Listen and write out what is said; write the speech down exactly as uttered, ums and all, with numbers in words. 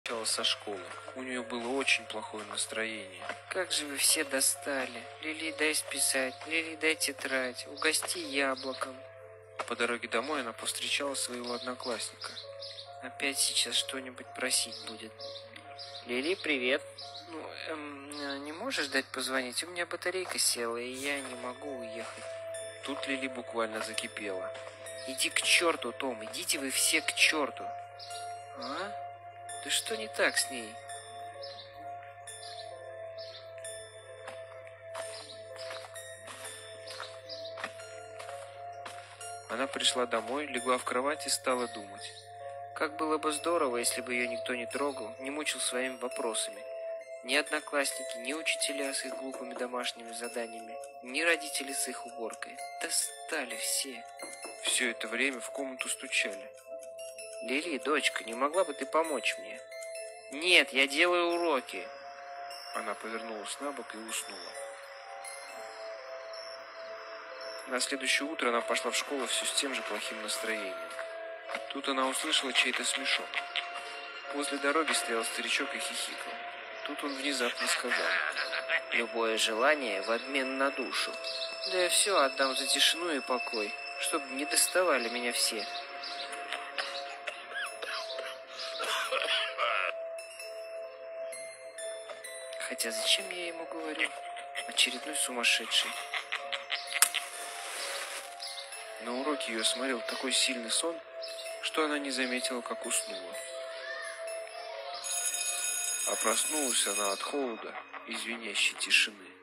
Со школы. У нее было очень плохое настроение. Как же вы все достали. Лили, дай списать. Лили, дай тетрадь. Угости яблоком. По дороге домой она повстречала своего одноклассника. Опять сейчас что-нибудь просить будет. Лили, привет. Ну, эм, не можешь дать позвонить? У меня батарейка села, и я не могу уехать. Тут Лили буквально закипела. Иди к черту, Том, идите вы все к черту. А? Да что не так с ней? Она пришла домой, легла в кровать и стала думать. Как было бы здорово, если бы ее никто не трогал, не мучил своими вопросами. Ни одноклассники, ни учителя с их глупыми домашними заданиями, ни родители с их уборкой. Достали все. Все это время в комнату стучали. Лили, дочка, не могла бы ты помочь мне? Нет, я делаю уроки. Она повернулась на бок и уснула. На следующее утро она пошла в школу все с тем же плохим настроением. Тут она услышала чей-то смешок. Возле дороги стоял старичок и хихикал. Тут он внезапно сказал: любое желание в обмен на душу. Да я все отдам за тишину и покой, чтобы не доставали меня все. Хотя зачем я ему говорю? Очередной сумасшедший. На уроке ее сморил такой сильный сон, что она не заметила, как уснула. А проснулась она от холода и звенящей тишины.